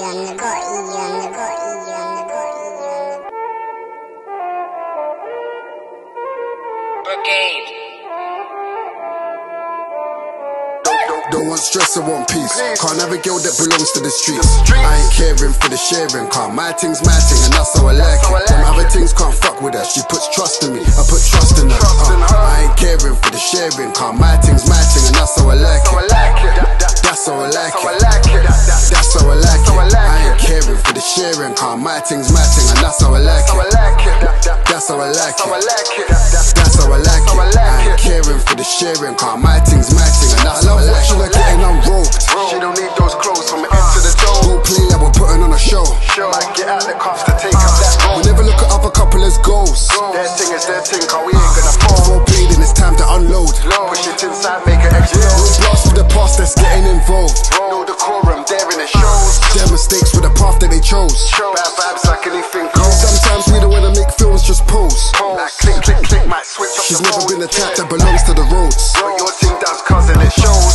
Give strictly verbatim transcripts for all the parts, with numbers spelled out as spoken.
Brigade. Don't want stress, I want peace. Can't have a girl that belongs to the streets. I ain't caring for the sharing, can't. My thing's my thing, and that's how I like it. Them other things can't fuck with her. She puts trust in me, I put trust in her. Uh, I ain't caring for the sharing, can't. My thing's my thing, and that's how I like it. That's how I like it. That's how I like it. I ain't caring for the sharing, can't. My thing's my thing, and that's how I like it. That's how I like it. That's how I like it. I ain't caring for the sharing, can't. My thing's my thing, and that's how I like it. Like getting unrobed. She don't need those clothes from the end to the toe. Role play like we're putting on a show. Might get out the cuffs to take up that role. We never look at other couple as goals. Their thing is their thing, cause we ain't gonna fold. Role play, then it's time to unload. Push it inside, make it explode. No blast with the past that's getting involved. No decorum, there in the shows. Their mistakes with the path that they chose. Bad vibes like anything goes. Sometimes we don't wanna make films, just pose. Like click, click, click, might switch up. She's the never mode. been the type that belongs to the roads. What your team does, cousin, it shows.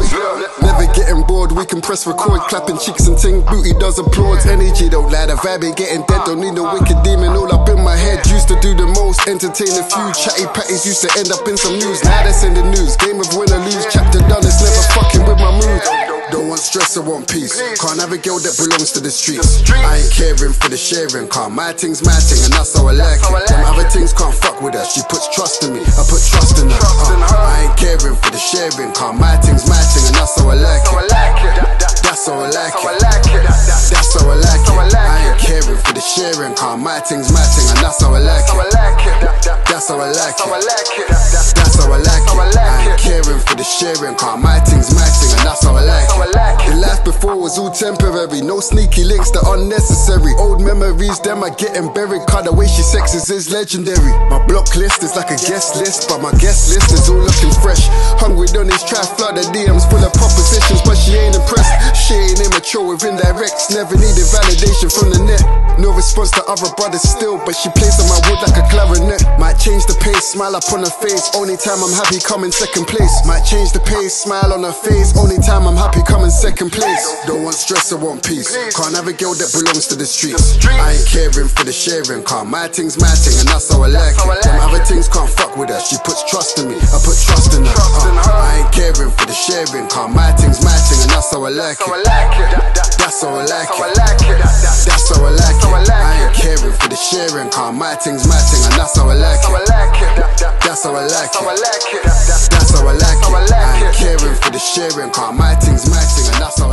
Never getting bored, we can press record. Clapping cheeks and ting, booty does applause. Energy don't lie, the vibe ain't getting dead. Don't need no wicked demon all up in my head. Used to do the most, entertain a few. Chatty patties used to end up in some news. Now that's in the news, game of win or lose. Chapter done, it's never fucking with my mood. Don't want stress, I want peace. Can't have a girl that belongs to the streets. I ain't caring for the sharing, can't. My thing's my thing, and that's how I like it. Them other things can't fuck with her. She puts trust in me, I put trust in her. Uh, I ain't caring for the sharing, can't. My thing's my thing, and that's how I like it. That's how I like it. That's how I like it. I ain't caring for the sharing, can't. My thing's my thing, and that's how I like it. That's how I like it. That's how I like it. I ain't caring for the sharing, can't. My thing's my thing, and that's how I like it. The life before was all temporary. No sneaky links that unnecessary. Old memories, them are getting buried. Cause the way she sexes is legendary. My block list is like a guest list, but my guest list is all looking fresh. Hungry on these try flood the D Ms full of propositions, but she ain't impressed. She ain't immature with indirects. Never needed validation from the net. No response to other brothers still, but she plays on my wood like a clarinet. Might change the pace, smile up on her face. Only time I'm happy coming second place. Might change the pace, smile on her face. Only time I'm happy coming second place. Don't want stress, I want peace. Can't have a girl that belongs to the streets. I ain't caring for the sharing, can't. My thing's my thing, and that's how I like it. Them other things can't fuck with her. She puts trust in me, I put trust in her. Uh, I ain't caring for the sharing, can't. My thing's my thing, and that's how I like it. That's how I like it. That's how I like it. I ain't caring for the sharing, can't. My thing's my thing, and that's how I like it. That's how I like it. That's how I like it. I ain't caring for the sharing, can't. My thing's my thing, and that's how